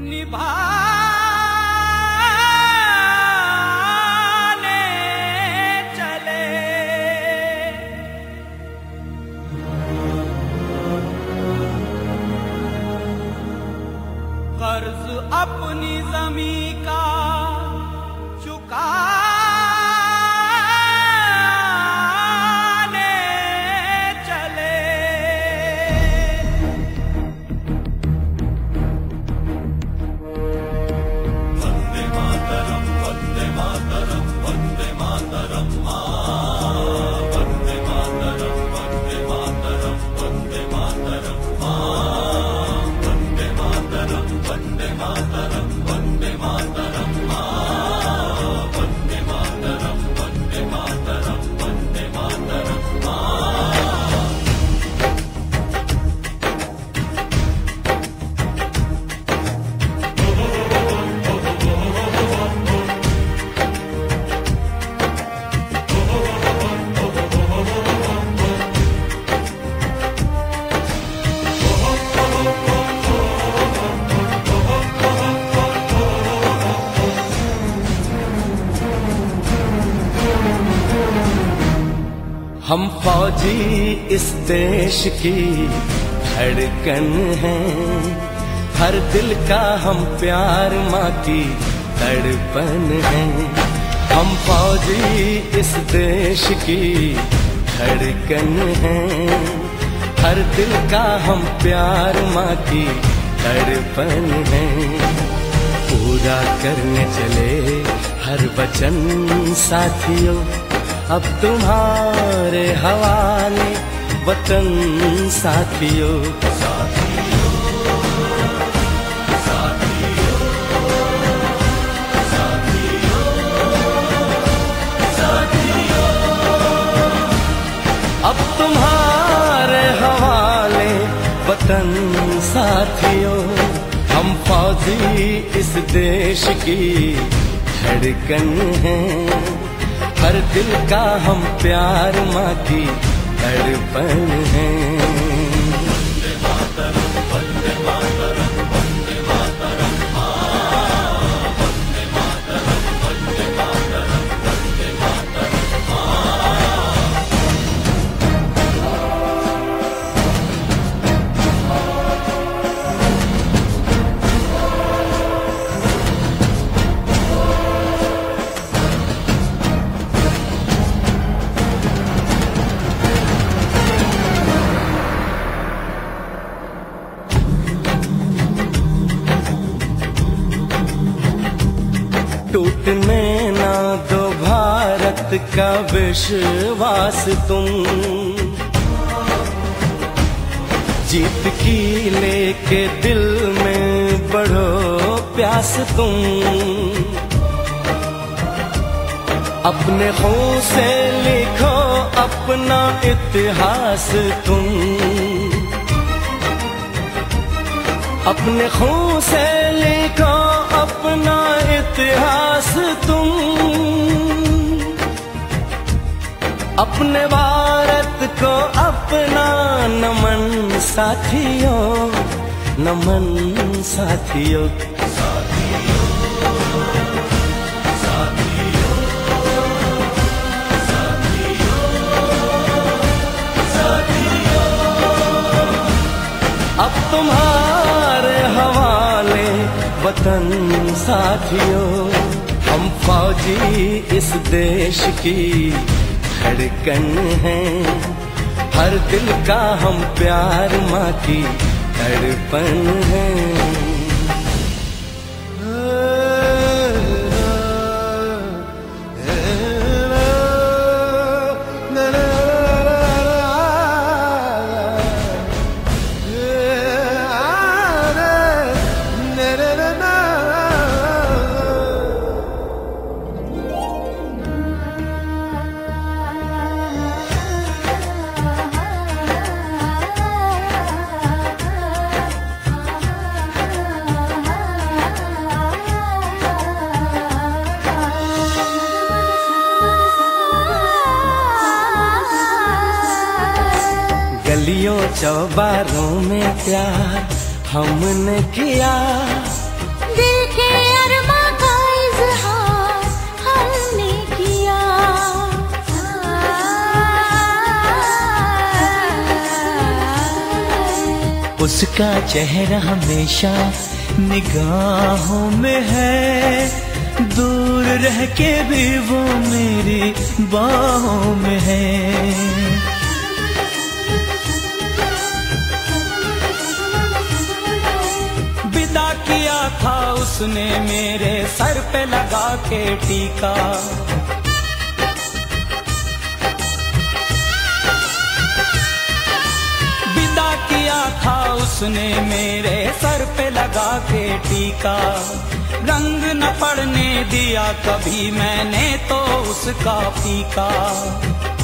निभाने चले। कर्ज अपनी ज़मीं का चुकाने चले। वंदे मातरम, वंदे मातरम, वंदे मातरम मां। वंदे मातरम, वंदे मातरम, वंदे मातरम मां। वंदे मातरम, वंदे मातरम, वंदे मातरम मां। वंदे मातरम, वंदे मातरम, वंदे मातरम मां। हम फौजी इस देश की धड़कन हैं, हर दिल का हम प्यार माँ की तड़पन हैं। हम फौजी इस देश की धड़कन हैं, हर दिल का हम प्यार माँ की तड़पन हैं। पूरा करने चले हर वचन साथियों, अब तुम्हारे हवाले वतन साथियों। साथियों, साथियों, साथियों, साथियों, अब तुम्हारे हवाले वतन साथियों। हम फौजी इस देश की धड़कन हैं, हर दिल का हम प्यार माँ की तड़पन है। वंदे मातरम, वंदे मातरम, वंदे मातरम मां। वंदे मातरम, वंदे मातरम, वंदे मातरम टूटने ना दो भारत का विश्वास तुम, जीत की लेके दिल में बढ़ो प्यास तुम। अपने खून से लिखो अपना इतिहास तुम, अपने खून से लिखो अपना इतिहास तुम। अपने भारत को अपना नमन साथियों, नमन साथियों। साथियों, साथियों, साथियों, साथियों, अब तुम्हारे हवाले वतन साथियों। हम फौजी इस देश की धड़कन हैं, हर दिल का हम प्यार माँ की तड़पन है। गलियों चौबारों में प्यार हमने किया, उसका चेहरा हमेशा निगाहों में है, दूर रह के भी वो मेरी बाहों में है। विदा किया था उसने मेरे सर पे लगा के टीका, विदा किया था उसने मेरे सर पे लगा के टीका। रंग न पड़ने दिया कभी मैंने तो उसका फीका।